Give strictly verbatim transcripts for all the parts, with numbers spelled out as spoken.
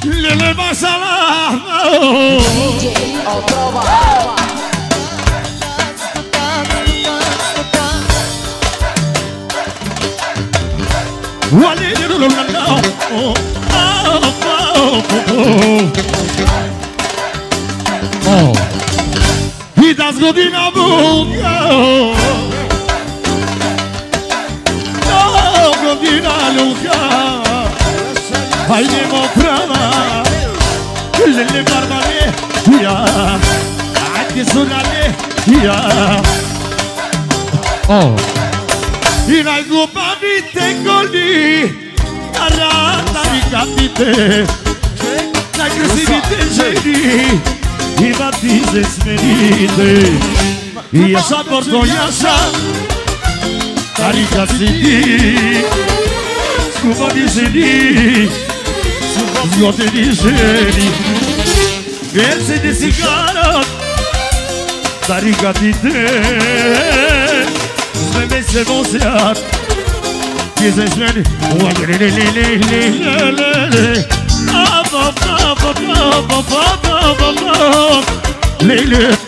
Lele Masala D J Otrova. Oh, he does good in a book. No, good in a look. I never prama. Lily Barbane, yeah. I kiss Sunale, yeah. Oh. In I go baby take only Arata ricapite La crescite geni I baptize smerite I așa porto i așa Carica sidi Scuba di geni Zgote di geni Verse di sigara Carica di te Se vão ser que se espere o lele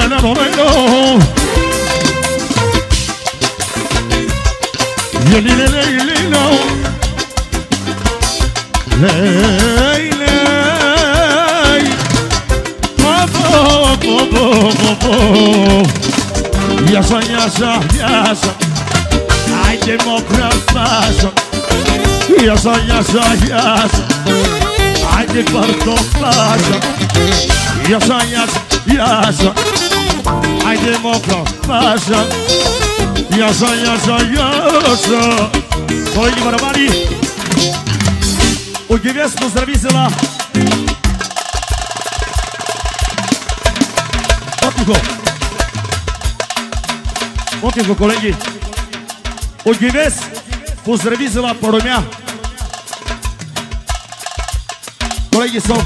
Yasha, yasha, yasha I democracia Yasha, yasha, yasha I democracia Yasha, yasha, yasha I democracia Yasha, yasha, yasha Коллеги барабани Удивец поздравителя Отико Отико, колеги От Гивес поздравителя Паромя Колеги са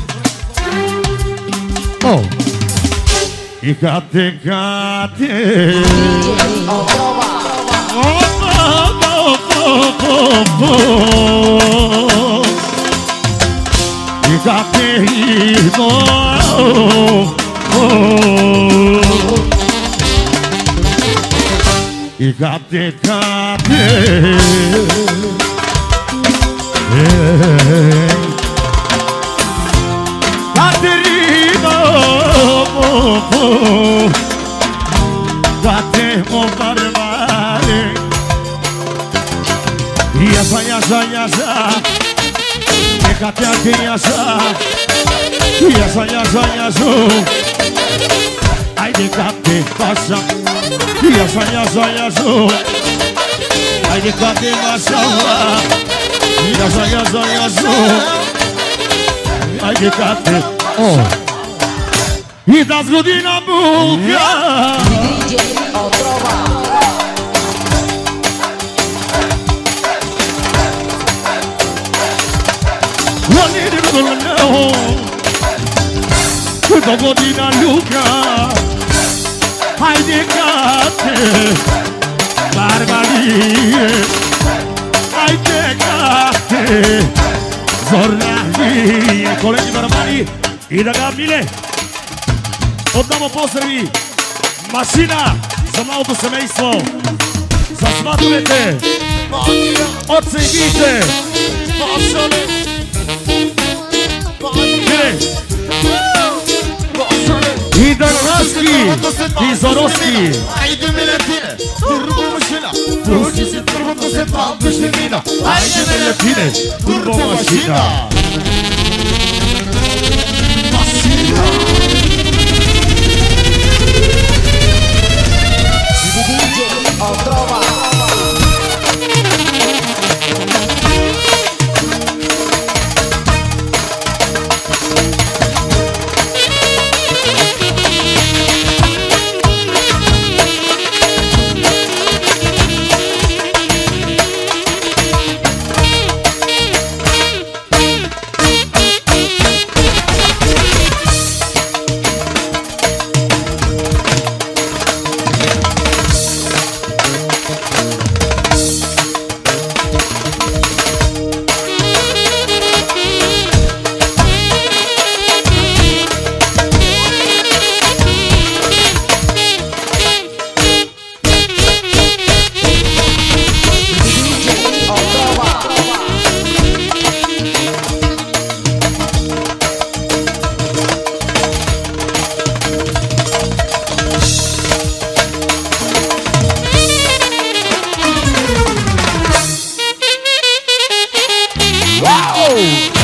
О И кате, кате И кате, и I cate, cate Caterino Cate mo barbare Yasa, yasa, yasa E cate ake yasa Yasa, yasa, yasa Ai de cate pasa Yasha, yasha, yasha Ai de cate masala Yasha, yasha, yasha Ai de cate Oh E das godina buca D J Otrova. One in the middle The godina luca Ai de cate Barbarie Ai de cate Zornanie Colegi barbari I da Gabile Отдамо поздрави Машина за малото семейство За сватовете От сейдите И Дарнаски, и Зороски. Айде, милетине, турбо машина. Турчи си турбото се палко ще мина. Айде, милетине, турбо машина. Машина. D J Otrova. Oh!